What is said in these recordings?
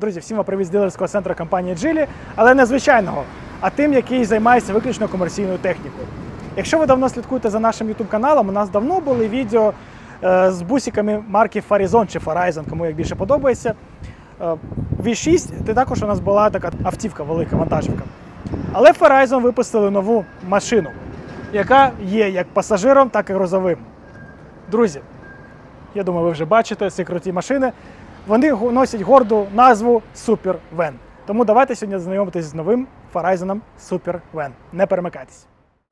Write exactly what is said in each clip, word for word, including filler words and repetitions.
Друзі, всім вам привіт з дилерського центру компанії Geely, але не звичайного, а тим, який займається виключно комерційною технікою. Якщо ви давно слідкуєте за нашим YouTube каналом, у нас давно були відео е, з бусиками марки Farizon чи Farizon, кому як більше подобається. Е, ві шість – це також у нас була така автівка, велика вантажівка. Але Farizon випустили нову машину, яка є як пасажиром, так і грузовим. Друзі, я думаю, ви вже бачите ці круті машини. Вони носять горду назву Super Van. Тому давайте сьогодні знайомитись з новим Farizon Super Van. Не перемикайтесь.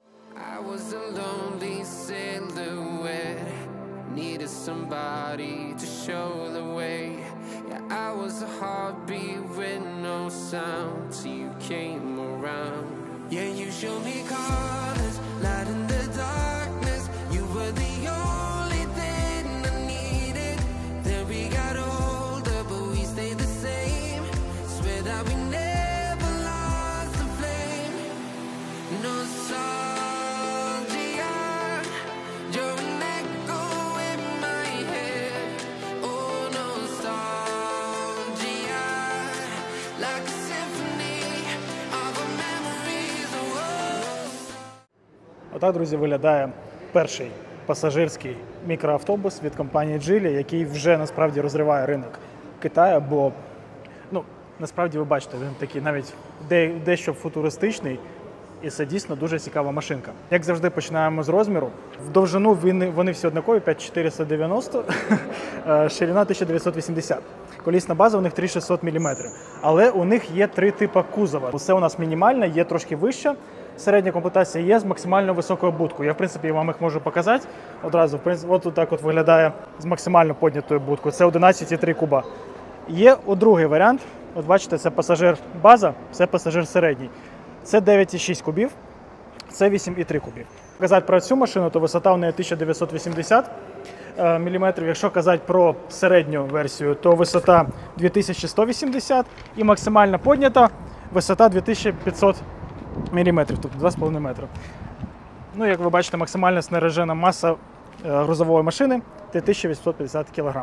Отак, друзі, виглядає перший пасажирський мікроавтобус від компанії Geely, який вже насправді розриває ринок Китаю, бо, ну, насправді ви бачите, він такий навіть де, дещо футуристичний, і це дійсно дуже цікава машинка. Як завжди, починаємо з розміру. В довжину вони, вони всі однакові, п'ять тисяч чотириста дев'яносто, ширина тисяча дев'ятсот вісімдесят. Колісна база у них три тисячі шістсот міліметрів. Але у них є три типи кузова. Усе у нас мінімальне, є трошки вища. Середня комплектація є з максимально високою будкою. Я, в принципі, вам їх можу показати одразу. В принципі, от так от виглядає з максимально піднятою будкою. Це одинадцять цілих три куба. Є у другий варіант. От бачите, це пасажир база, це пасажир середній. Це дев'ять цілих шість кубів, це вісім цілих три кубів. Казати про цю машину, то висота у неї тисяча дев'ятсот вісімдесят міліметрів. Якщо казати про середню версію, то висота дві тисячі сто вісімдесят і максимально піднята висота дві тисячі п'ятсот міліметрів, тобто два з половиною метри. Ну, як ви бачите, максимальна снаряжена маса грузової машини – три тисячі вісімсот п'ятдесят кілограм.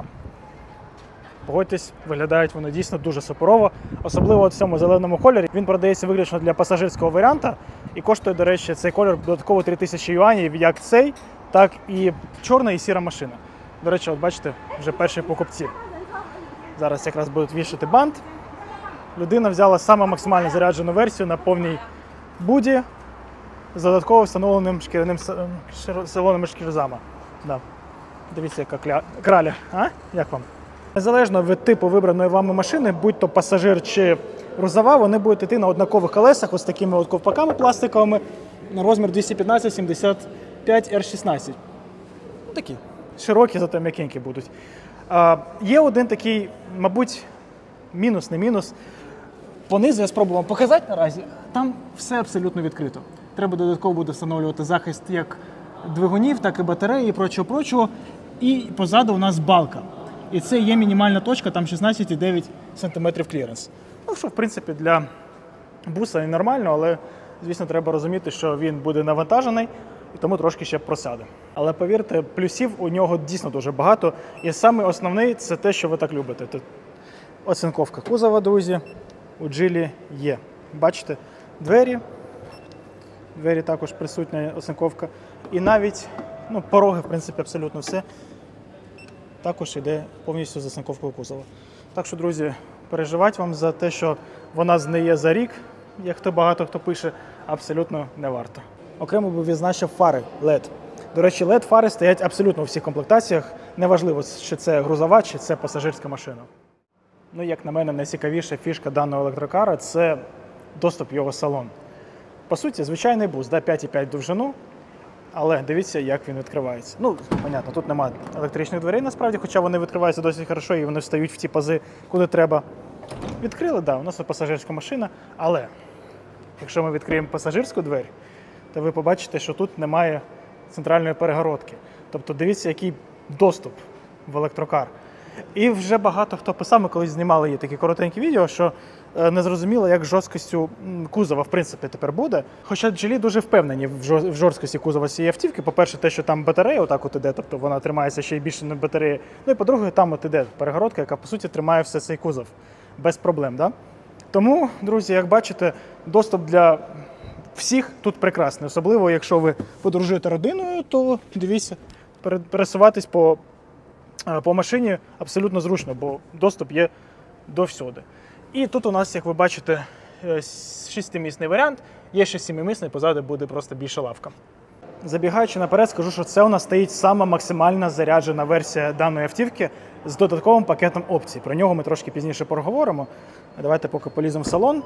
Погодьтесь, виглядають вони дійсно дуже суперово, особливо в цьому зеленому кольорі. Він продається виключно для пасажирського варіанта і коштує, до речі, цей кольор додатково три тисячі юанів, як цей, так і чорна і сіра машина. До речі, от бачите, вже перші покупці. Зараз якраз будуть вішати бант. Людина взяла саме максимально заряджену версію на повній буді з додатково встановленим шкіряним салонними шкірзами. Да. Дивіться, яка кля... краля. А? Як вам? Незалежно від типу вибраної вами машини, будь-то пасажир чи грузова, вони будуть йти на однакових колесах, ось такими от ковпаками пластиковими, на розмір двісті п'ятнадцять сімдесят п'ять ар шістнадцять. Ну, такі широкі, зато м'якенькі будуть. А, є один такий, мабуть, мінус, не мінус. Понизу я спробував показати наразі, там все абсолютно відкрито. Треба додатково буде встановлювати захист як двигунів, так і батареї і прочого-прочого. І позаду у нас балка. І це є мінімальна точка, там шістнадцять цілих дев'ять сантиметрів кліренс. Ну, що, в принципі, для буса і нормально, але, звісно, треба розуміти, що він буде навантажений, і тому трошки ще просяде. Але, повірте, плюсів у нього дійсно дуже багато. І саме основний – це те, що ви так любите. Тут оцинковка кузова, друзі, у Geely є. Бачите, двері, двері також присутня оцинковка. І навіть, ну, пороги, в принципі, абсолютно все. Також йде повністю з оцинковкою кузова. Так що, друзі, переживати вам за те, що вона згниє за рік, як то багато хто пише, абсолютно не варто. Окремо би відзначив фари лед. До речі, лед-фари стоять абсолютно у всіх комплектаціях. Неважливо, чи це грузова, чи це пасажирська машина. Ну, як на мене, найцікавіша фішка даного електрокара – це доступ в його салон. По суті, звичайний бус, да, п'ять цілих п'ять довжину. Але дивіться, як він відкривається. Ну, понятно, тут немає електричних дверей, насправді, хоча вони відкриваються досить хорошо і вони встають в ті пази, куди треба. Відкрили, да, у нас пасажирська машина, але якщо ми відкриємо пасажирську двері, то ви побачите, що тут немає центральної перегородки. Тобто дивіться, який доступ в електрокар. І вже багато хто писав, ми колись знімали є такі коротенькі відео, що не зрозуміло, як жорсткістю кузова в принципі тепер буде. Хоча Geely дуже впевнені в жорсткості кузова цієї автівки. По-перше, те, що там батарея отак от іде, тобто вона тримається ще й більше на батареї. Ну і по-друге, там от іде перегородка, яка по суті тримає все цей кузов. без проблем. Да? Тому, друзі, як бачите, доступ для всіх тут прекрасний. Особливо, якщо ви подорожуєте родиною, то дивіться, пересуватись по, по машині абсолютно зручно, бо доступ є до всюди. І тут у нас, як ви бачите, шестимісний варіант, є ще сімимісний, позаду буде просто більша лавка. Забігаючи наперед, скажу, що це у нас стоїть сама максимально заряджена версія даної автівки з додатковим пакетом опцій. Про нього ми трошки пізніше поговоримо. Давайте поки поліземо в салон.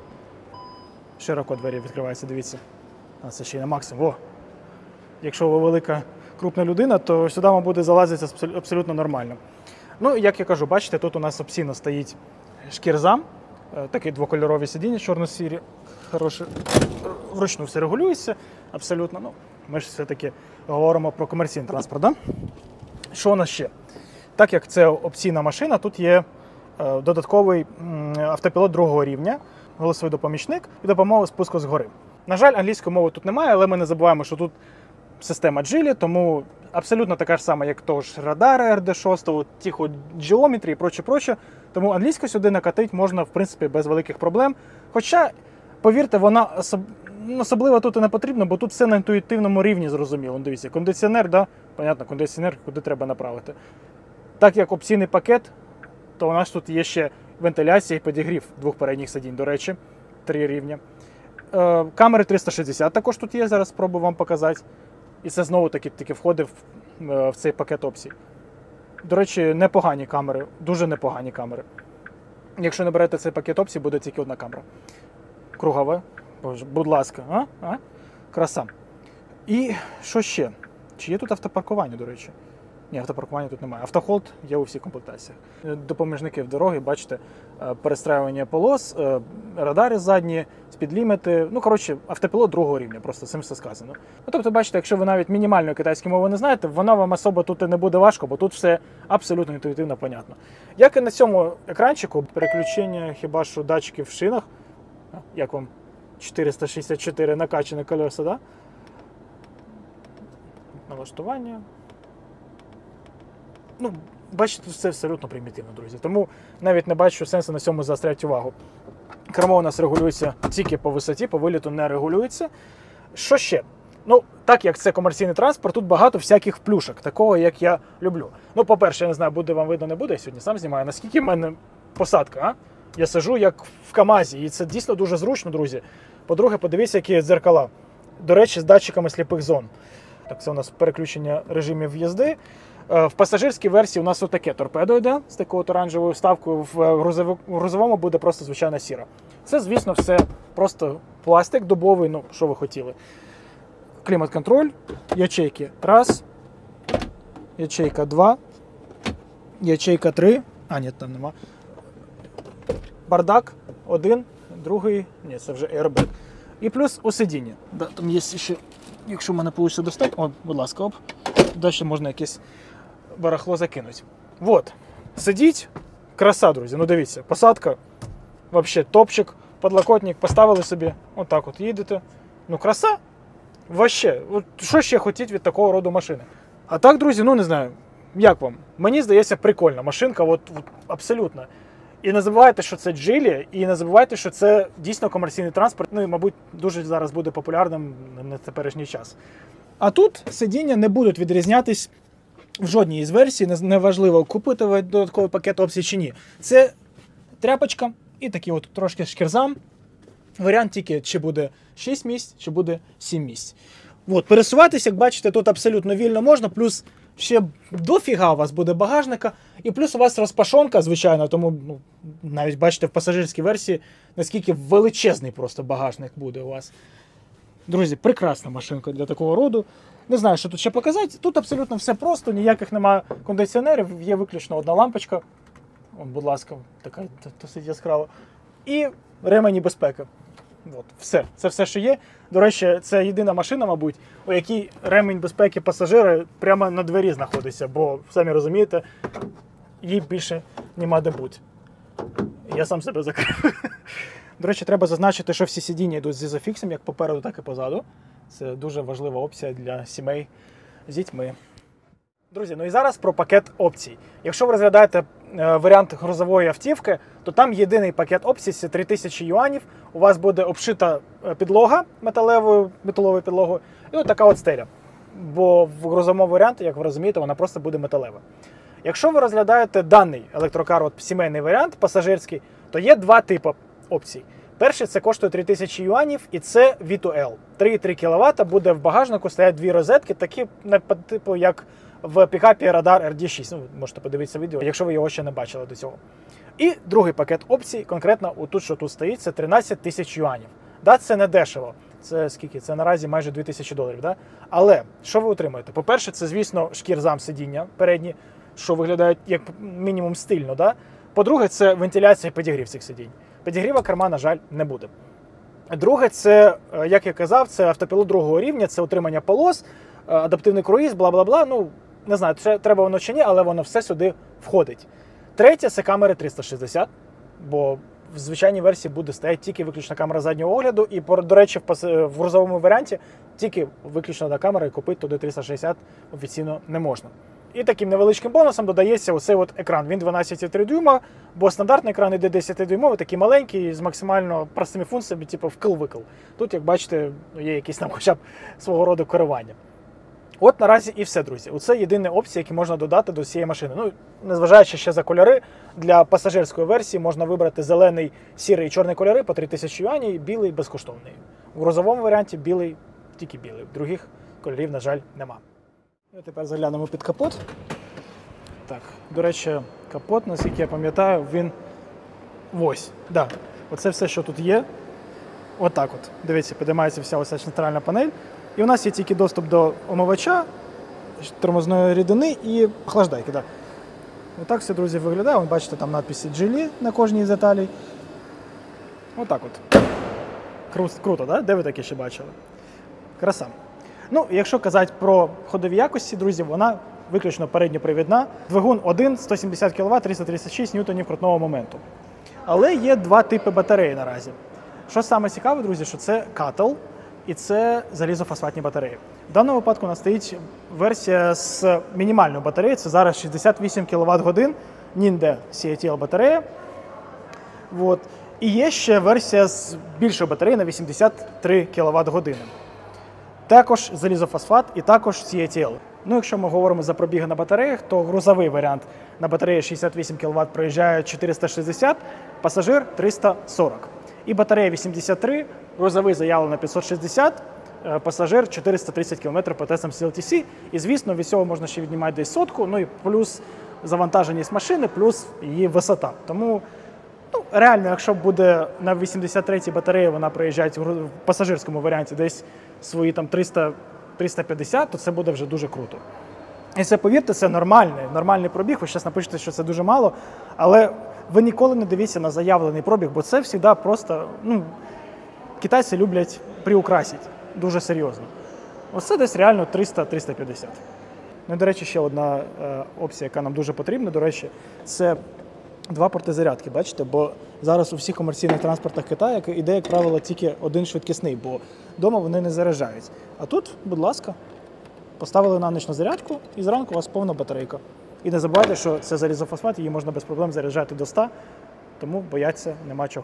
Широко двері відкриваються, дивіться. А це ще й на максимум. О! Якщо ви велика, крупна людина, то сюди вам буде залазити абсолютно нормально. Ну, як я кажу, бачите, тут у нас опційно стоїть шкірза. Такі двокольорові сидіння, чорно-сірі. Хороші. Вручну все регулюється абсолютно. Ну, ми ж все-таки говоримо про комерційний транспорт. Да? Що у нас ще? Так як це опційна машина, тут є е, додатковий м, автопілот другого рівня, голосовий допомічник і допомога спуску згори. На жаль, англійської мови тут немає, але ми не забуваємо, що тут система Geely, тому абсолютно така ж сама, як того ж радари ар ді шість, тихо Geometry і проче-проче. Тому англійську сюди накатити можна, в принципі, без великих проблем. Хоча, повірте, вона особ... особливо тут і не потрібна, бо тут все на інтуїтивному рівні зрозуміло. Дивіться, кондиціонер, да? Понятно, кондиціонер куди треба направити. Так як опційний пакет, то у нас тут є ще вентиляція і підігрів двох передніх сидінь, до речі, три рівня. Е, камери триста шістдесят також тут є, зараз спробую вам показати. І це знову-таки таки входить в, в цей пакет опцій. До речі, непогані камери, дуже непогані камери. Якщо не берете цей пакет опцій, буде тільки одна камера. Кругове. Боже, будь ласка. А? А? Краса. І що ще? Чи є тут автопаркування, до речі? Ні, автопаркування тут немає. Автохолд є у всіх комплектаціях. Допоміжники в дорогі, бачите, перестраювання полос, радари задні, спідліміти. Ну, коротше, автопілот другого рівня, просто цим все сказано. Ну, тобто, бачите, якщо ви навіть мінімальної китайської мови не знаєте, вона вам особо тут і не буде важко, бо тут все абсолютно інтуїтивно понятно. Як і на цьому екранчику, переключення хіба що датчиків в шинах, як вам чотириста шістдесят чотири накачані колеса, да? Налаштування. Ну, бачите, це абсолютно примітивно, друзі. Тому навіть не бачу сенсу на цьому заостряти увагу. Кермо у нас регулюється тільки по висоті, по виліту не регулюється. Що ще? Ну, так як це комерційний транспорт, тут багато всяких плюшок, такого, як я люблю. Ну, по-перше, я не знаю, буде вам видно, не буде, я сьогодні сам знімаю, наскільки в мене посадка, а? Я сиджу як в КАМАЗі, і це дійсно дуже зручно, друзі. По-друге, подивіться, які дзеркала. До речі, з датчиками сліпих зон. Так, це у нас переключення режимів в'їзди. В пасажирській версії у нас отаке торпедо йде з такою оранжевою вставкою, в грузовому буде просто звичайна сіра. Це, звісно, все просто пластик дубовий, ну, що ви хотіли. Клімат-контроль, ячейки раз, ячейка два, ячейка три, а, ні, там нема. Бардак один, другий, ні, це вже airbag. І плюс у сидінні. Да, там є ще, якщо в мене вийде достати, о, будь ласка, оп, далі можна якесь барахло закинуть. Вот. Сидіть. Краса, друзі. Ну дивіться, посадка. Взагалі топчик. Подлокотник поставили собі. Отак от їдете. Ну краса. Вообще. От що ще хотіть від такого роду машини? А так, друзі, ну не знаю. Як вам? Мені здається, прикольна машинка. От, от абсолютно. І не забувайте, що це Geely, і не забувайте, що це дійсно комерційний транспорт. Ну і, мабуть, дуже зараз буде популярним на теперішній час. А тут сидіння не будуть відрізнятись в жодній із версій, неважливо, купити ви додатковий пакет опцій чи ні. Це тряпочка і такий от трошки шкірзам. Варіант тільки, чи буде шість місць, чи буде сім місць. От, пересуватися, як бачите, тут абсолютно вільно можна, плюс ще дофіга у вас буде багажника, і плюс у вас розпашонка, звичайно, тому ну, навіть бачите в пасажирській версії, наскільки величезний просто багажник буде у вас. Друзі, прекрасна машинка для такого роду. Не знаю, що тут ще показати. Тут абсолютно все просто, ніяких немає кондиціонерів, є виключно одна лампочка. Вон, будь ласка, така досить яскрава. І ремені безпеки. От, все. Це все, що є. До речі, це єдина машина, мабуть, у якій ремень безпеки пасажира прямо на двері знаходиться, бо, самі розумієте, їй більше нема де бути. Я сам себе закрив. До речі, треба зазначити, що всі сидіння йдуть з ізофіксом, як попереду, так і позаду. Це дуже важлива опція для сімей з дітьми. Друзі, ну і зараз про пакет опцій. Якщо ви розглядаєте варіант грузової автівки, то там єдиний пакет опцій – це три тисячі юанів. У вас буде обшита підлога металевою, металовою підлогою і от така от стеля. Бо в грузовому варіанті, як ви розумієте, вона просто буде металева. Якщо ви розглядаєте даний електрокар, от сімейний варіант, пасажирський, то є два типи опцій. Перший – це коштує три тисячі юанів, і це ві ту ел. три і три кіловата, буде в багажнику, стоять дві розетки, такі типу, як в пікапі Radar ар ді шість. Ну, можете подивитися відео, якщо ви його ще не бачили до цього. І другий пакет опцій, конкретно отут, що тут стоїть, це тринадцять тисяч юанів. Да, це не дешево. Це скільки? Це наразі майже дві тисячі доларів. Да? Але що ви отримаєте? По-перше, це, звісно, шкірзам сидіння передні, що виглядають як мінімум стильно. Да? По-друге, це вентиляція і підігрів цих сидінь. Підігріва керма, на жаль, не буде. Друге, це, як я казав, це автопілот другого рівня, це отримання полос, адаптивний круїз, бла-бла-бла. Ну, не знаю, треба воно чи ні, але воно все сюди входить. Третє, це камери триста шістдесят, бо в звичайній версії буде стояти тільки виключно камера заднього огляду, і, до речі, в грузовому варіанті тільки виключно одна камера, і купити туди триста шістдесят офіційно не можна. І таким невеличким бонусом додається оцей от екран. Він дванадцять цілих три дюйма, бо стандартний екран іде десятидюймовий, такий маленький, з максимально простими функціями, типу вкл-викл. Тут, як бачите, є якісь там хоча б свого роду керування. От наразі і все, друзі. Оце єдині опції, які можна додати до цієї машини. Ну, незважаючи ще за кольори, для пасажирської версії можна вибрати зелений, сірий і чорний кольори по три тисячі юанів, і білий безкоштовний. У грузовому варіанті білий, тільки білий. Других кольорів, на жаль, нема. І тепер заглянемо під капот. Так, до речі, капот, наскільки я пам'ятаю, він ось. Да. Оце все, що тут є. Отак от. Дивіться, підіймається вся ось центральна панель. І у нас є тільки доступ до омивача, тормозної рідини і охлаждайки. Да. Отак все, друзі, виглядає. Ви бачите, там надписи Geely на кожній з деталей. Отак от. Кру- Круто, да? Де ви таке ще бачили? Краса. Ну, якщо казати про ходові якості, друзі, вона виключно передньопривідна. Двигун один, сто сімдесят кіловат, триста тридцять шість ньютонів крутного моменту. Але є два типи батареї наразі. Що саме цікаве, друзі, що це катл і це залізофосфатні батареї. В даному випадку у нас стоїть версія з мінімальною батареєю, це зараз шістдесят вісім кіловат годин, Ninde сі ей ті ел батарея. От. І є ще версія з більшою батареєю на вісімдесят три кіловат години. Також залізофосфат і також сі ей ті ел. Ну, якщо ми говоримо за пробіги на батареях, то грузовий варіант на батареї шістдесят вісім кіловат проїжджає чотириста шістдесят, пасажир триста сорок. І батарея вісімдесят три, грузовий заявлено п'ятсот шістдесят, пасажир чотириста тридцять кілометрів по тестам сі ел ті сі. І, звісно, від цього можна ще віднімати десь сотку, ну і плюс завантаженість машини, плюс її висота. Тому, ну, реально, якщо буде на вісімдесят третій батареї, вона проїжджає в пасажирському варіанті десь свої там триста триста п'ятдесят, то це буде вже дуже круто. І це, повірте, це нормальний, нормальний пробіг. Ви зараз напишете, що це дуже мало, але ви ніколи не дивіться на заявлений пробіг, бо це завжди просто, ну, китайці люблять приукрасити дуже серйозно. Оце десь реально триста триста п'ятдесят. Ну, до речі, ще одна е, опція, яка нам дуже потрібна, до речі, це два порти зарядки, бачите? Бо зараз у всіх комерційних транспортах Китаю іде, як правило, тільки один швидкісний, бо вдома вони не заряджають. А тут, будь ласка, поставили на ніч на зарядку і зранку у вас повна батарейка. І не забувайте, що це залізофосфат, її можна без проблем заряджати до ста, тому боятися нема чого.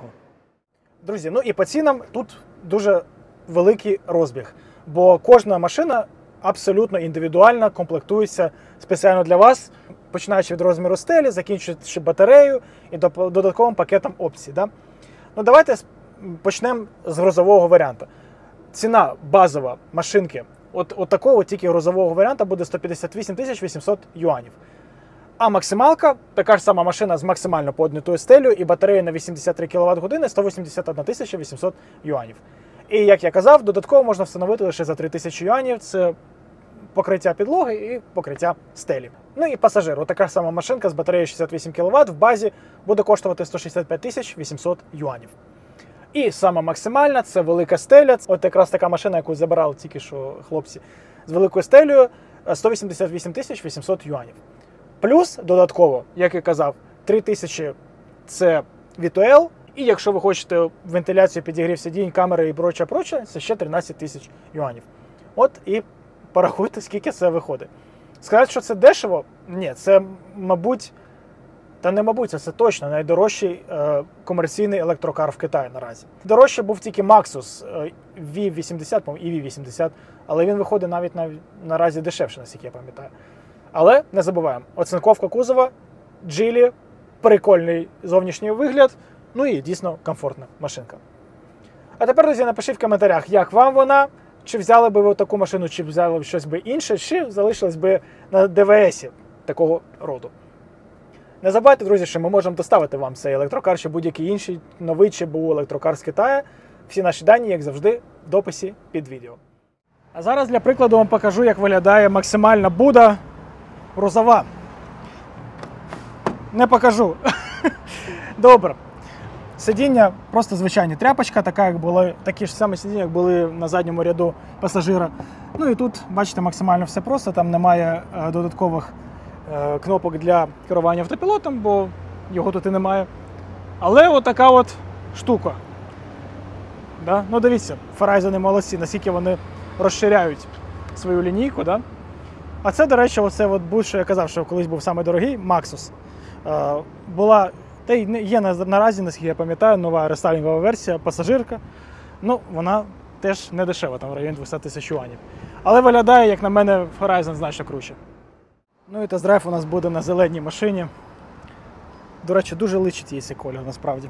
Друзі, ну і по цінам тут дуже великий розбіг, бо кожна машина абсолютно індивідуально комплектується спеціально для вас, починаючи від розміру стелі, закінчуючи батареєю і додатковим пакетом опцій. Да? Ну, давайте почнемо з грузового варіанту. Ціна базова машинки от, от такого тільки грузового варіанту буде сто п'ятдесят вісім тисяч вісімсот юанів. А максималка, така ж сама машина з максимально поднятою стелею і батареєю на вісімдесят три кіловат години, сто вісімдесят одна тисяча вісімсот юанів. І, як я казав, додатково можна встановити лише за три тисячі юанів. Це покриття підлоги і покриття стелі. Ну і пасажир. Отака сама машинка з батареєю шістдесят вісім кіловат в базі буде коштувати сто шістдесят п'ять тисяч вісімсот юанів. І сама максимальна – це велика стеля. От якраз така машина, яку забирали тільки що хлопці, з великою стелею сто вісімдесят вісім тисяч вісімсот юанів. Плюс додатково, як я казав, три тисячі – це ві ту ел. І якщо ви хочете вентиляцію, підігрів сидінь, камери і проче, проче, це ще тринадцять тисяч юанів. От і порахуйте, скільки це виходить. Сказати, що це дешево? Ні, це, мабуть, Та не мабуть, це точно найдорожчий е, комерційний електрокар в Китаї наразі. Дорожче був тільки Maxus е, ві вісімдесят, по-моєму, і ві вісімдесят, але він виходить навіть на, наразі дешевше, наскільки я пам'ятаю. Але не забуваємо, оцинковка кузова, Geely, прикольний зовнішній вигляд, ну і дійсно комфортна машинка. А тепер, друзі, напишіть в коментарях, як вам вона, чи взяли би ви таку машину, чи взяли б щось би інше, чи залишились би на ДВСі такого роду. Не забувайте, друзі, що ми можемо доставити вам цей електрокар, чи будь-який інший новий ЧБУ електрокар з Китаю. Всі наші дані, як завжди, в дописі під відео. А зараз для прикладу вам покажу, як виглядає максимальна буда розова. Не покажу. Добре. Сидіння просто звичайні тряпочка, така, як були, такі ж самі сидіння, як були на задньому ряду пасажира. Ну і тут, бачите, максимально все просто, там немає е, додаткових е, кнопок для керування автопілотом, бо його тут і немає. Але отака от штука. Да? Ну дивіться, Verizon молодці, наскільки вони розширяють свою лінійку. Да? А це, до речі, оце от будь, що я казав, що колись був самий дорогий, Maxus. Е, була, та й є наразі, наскільки я пам'ятаю, нова рестайлінгова версія, пасажирка. Ну, вона теж не дешева, там в районі двісті тисяч юанів. Але виглядає, як на мене, Verizon значно круче. Ну і тест-драйв у нас буде на зеленій машині. До речі, дуже личить їй цей колір, насправді.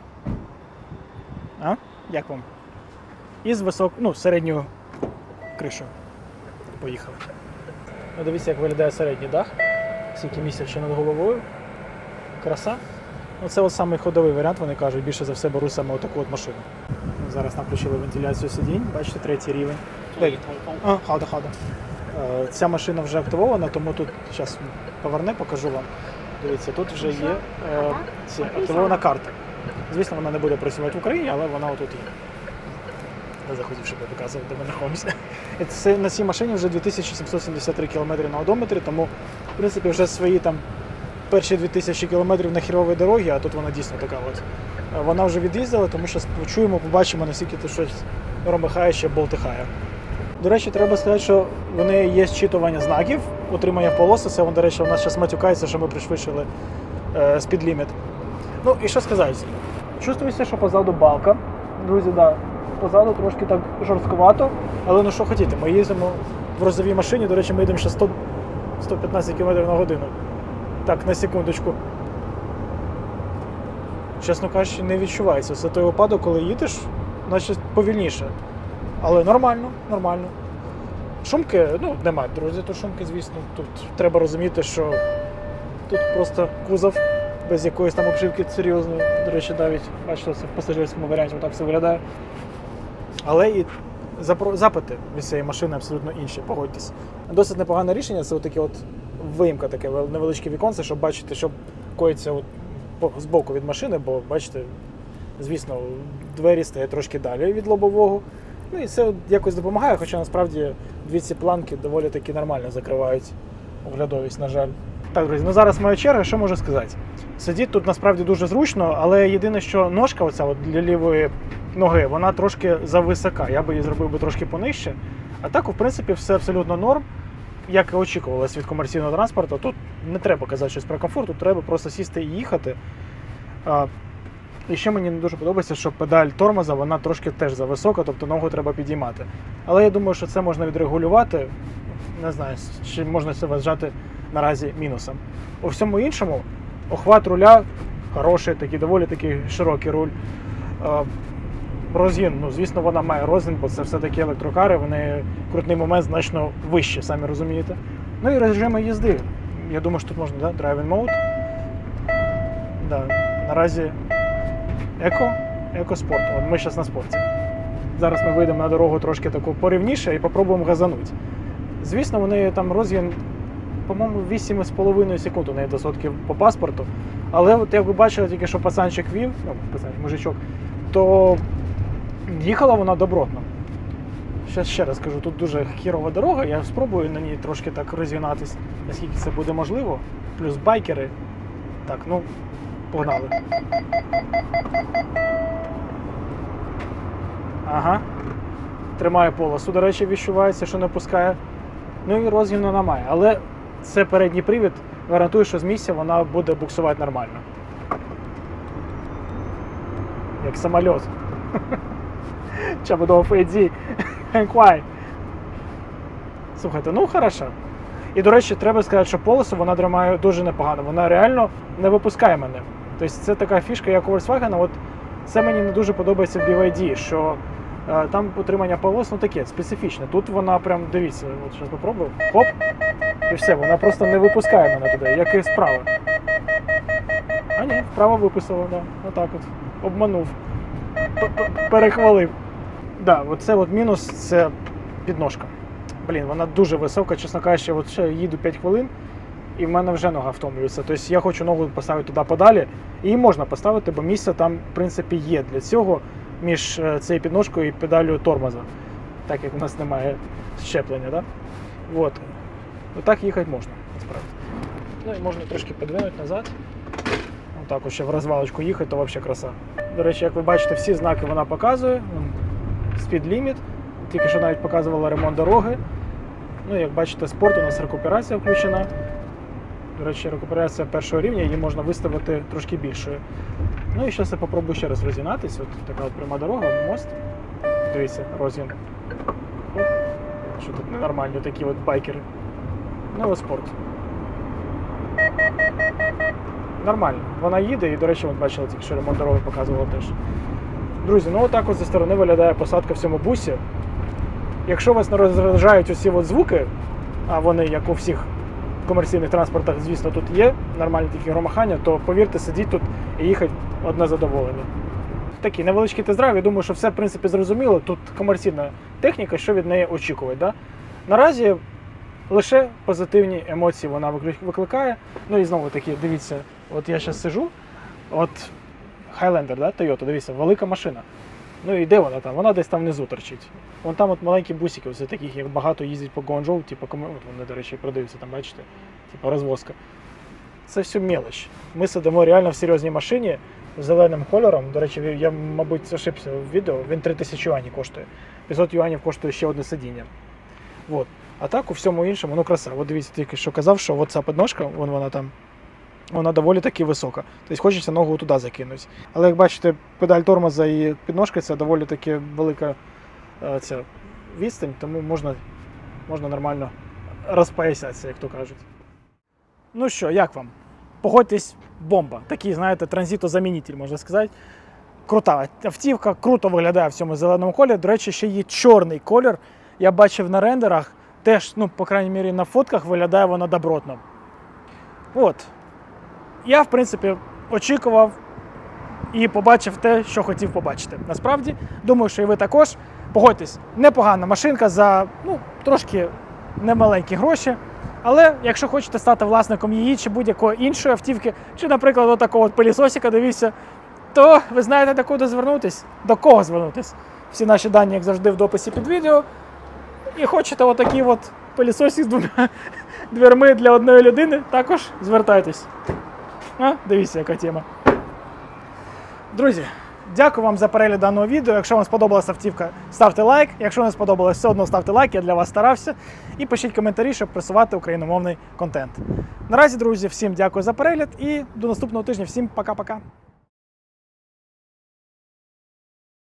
А? Як вам? І з висок... ну, середньою кришою. Поїхали. Ну, дивіться, як виглядає середній дах. Скільки місця ще над головою. Краса. Оце от самий ходовий варіант, вони кажуть, більше за все беру саме отаку от машину. Зараз нам включили вентиляцію сидінь, бачите, третій рівень. А, хада, хада. Ця машина вже активована, тому тут, зараз поверне, покажу вам. Дивіться, тут вже є е, ці, активована карта. Звісно, вона не буде працювати в Україні, але вона отут є. Не захотів, щоб я показував, де ми знаходимося. На цій машині вже дві тисячі сімсот сімдесят три кілометри на одометрі, тому, в принципі, вже свої там перші дві тисячі кілометрів на хіровій дорогі, а тут вона дійсно така от. Вона вже від'їздила, тому що почуємо, побачимо, наскільки тут щось ромихає, ще болтихає. До речі, треба сказати, що в неї є зчитування знаків, утримання полоси. Це, до речі, у нас зараз матюкається, що ми пришвидшили е, спідліміт. Ну і що сказати? Чувствується, що позаду балка. Друзі, да, позаду трошки так жорсткувато, але ну що хотіти, ми їздимо в розовій машині, до речі, ми їдемо ще сто сто п'ятнадцять кілометрів на годину. Так, на секундочку. Чесно кажучи, не відчувається. Це той випадок, коли їдеш, значить повільніше. Але нормально, нормально. Шумки, ну, немає, друзі, тут шумки, звісно. Тут треба розуміти, що тут просто кузов без якоїсь там обшивки серйозної. До речі, навіть, бачите, це в пасажирському варіанті так все виглядає. Але і запити від цієї машини абсолютно інші, погодьтесь. Досить непогане рішення, це отаке от виїмка, таке невеличке віконце, щоб бачити, що коїться от збоку від машини, бо, бачите, звісно, двері стоять трошки далі від лобового. Ну і це якось допомагає, хоча насправді дві ці планки доволі таки нормально закривають оглядовість, на жаль. Так, друзі, ну зараз моя черга, що можу сказати? Сидіти тут насправді дуже зручно, але єдине, що ножка оця от для лівої ноги, вона трошки зависока, я би її зробив би трошки понижче. А так, в принципі, все абсолютно норм, як і очікувалось від комерційного транспорту. Тут не треба казати щось про комфорт, тут треба просто сісти і їхати. А, і ще мені не дуже подобається, що педаль тормоза, вона трошки теж зависока, тобто ногу треба підіймати. Але я думаю, що це можна відрегулювати, не знаю, чи можна це вважати наразі мінусом. У всьому іншому, охват руля хороший, такий доволі такий широкий руль. Розгін, ну звісно, вона має розгін, бо це все-таки електрокари, вони крутний момент значно вище, самі розумієте. Ну і режими їзди. Я думаю, що тут можна, да? Driving mode. Да. Наразі еко, еко-спорт. От ми зараз на спорті. Зараз ми вийдемо на дорогу трошки таку порівніше і попробуємо газанути. Звісно, вони там розгін, по-моєму, вісім з половиною секунд у неї до сотки по паспорту. Але от як ви бачили тільки, що пацанчик вів, ну, пацанчик, мужичок, то їхала вона добротно. Зараз ще раз кажу, тут дуже хірова дорога, я спробую на ній трошки так розігнатись, наскільки це буде можливо. Плюс байкери. Так, ну, погнали. Ага. Тримає полосу, до речі, відчувається, що не пускає. Ну і розгін вона має. Але це передній привід гарантує, що з місця вона буде буксувати нормально. як самоліт. Чабудова Фейдзі. Енквай. Слухайте, ну хорошо. І, до речі, треба сказати, що полосу вона тримає дуже непогано. Вона реально не випускає мене. Тобто це така фішка, як у Volkswagen. От це мені не дуже подобається в бі вай ді, що е, там утримання полос, ну таке, специфічне. Тут вона прям, дивіться, от зараз попробую. Хоп! І все, вона просто не випускає мене туди, як і справа. А ні, вправо виписала, да. Отак от. Обманув. Перехвалив. Да, оце от мінус, це підножка. Блін, вона дуже висока, чесно кажучи, от ще їду п'ять хвилин, і в мене вже нога втомлюється. Тобто я хочу ногу поставити туди подалі, і її можна поставити, бо місце там, в принципі, є для цього між цією підножкою і педалю тормоза, так як у нас немає щеплення, да? От. Отак їхати можна, насправді. Ну і можна трошки подвинути назад. Отак ось ще в розвалочку їхати, то взагалі краса. До речі, як ви бачите, всі знаки вона показує. Speed limit. Тільки що навіть показувала ремонт дороги. Ну, як бачите, спорт, у нас рекуперація включена. До речі, рекуперація першого рівня, її можна виставити трошки більшою. Ну і зараз я попробую ще раз розігнатись. От така от пряма дорога, мост. Дивіться, розгін. Оп. Що тут нормальні такі от байкери. Ну, ось спорт. Нормально. Вона їде і, до речі, от бачили, тільки що ремонт дороги показувала теж. Друзі, ну отак от зі сторони виглядає посадка в цьому бусі. Якщо вас не роздражають усі от звуки, а вони, як у всіх комерційних транспортах, звісно, тут є, нормальні такі громахання, то повірте, сидіть тут і їхати одне задоволення. Такий невеличкий тест-драйв, я думаю, що все, в принципі, зрозуміло. Тут комерційна техніка, що від неї очікувати. Да? Наразі лише позитивні емоції вона викликає. Ну і знову таки, дивіться, от я зараз сижу, от Highlander, да, Toyota, дивіться, велика машина. Ну і де вона там? Вона десь там внизу торчить. Вон там от маленькі бусики, ось таких, як багато їздять по Гуанчжоу, типу, от вони, до речі, продаються там, бачите, типу розвозка. Це все мелочь. Ми сидимо реально в серйозній машині з зеленим кольором. До речі, я, мабуть, ошибся в відео, він три тисячі юанів коштує. п'ятсот юанів коштує ще одне сидіння. Вот. А так у всьому іншому, ну краса. От дивіться, тільки що казав, що от ця підножка, вон вона там, вона доволі таки висока. Тобто хочеться ногу туди закинути. Але як бачите, педаль тормоза і підножка це доволі таки велика е, ця відстань, тому можна, можна нормально розпоясатися, як то кажуть. Ну що, як вам? Погодьтесь, бомба. Такий, знаєте, транзитозамінитель, можна сказати. Крута автівка, круто виглядає в цьому зеленому кольорі. До речі, ще є чорний колір. Я бачив на рендерах, теж, ну, по крайній мірі, на фотках виглядає вона добротно. От. Я, в принципі, очікував і побачив те, що хотів побачити. Насправді, думаю, що і ви також. Погодьтесь, непогана машинка за, ну, трошки немаленькі гроші. Але якщо хочете стати власником її чи будь-якої іншої автівки, чи, наприклад, отакого от пилісосика, дивіться, то ви знаєте, до кого звернутись, до кого звернутись. Всі наші дані, як завжди, в дописі під відео. І хочете отакий от пилісосик з двома дверми для одної людини, також звертайтесь. А, дивіться, яка тема. Друзі, дякую вам за перегляд даного відео. Якщо вам сподобалася автівка, ставте лайк. Якщо не сподобалось, все одно ставте лайк, я для вас старався. І пишіть коментарі, щоб просувати україномовний контент. Наразі, друзі, всім дякую за перегляд і до наступного тижня. Всім пока-пока.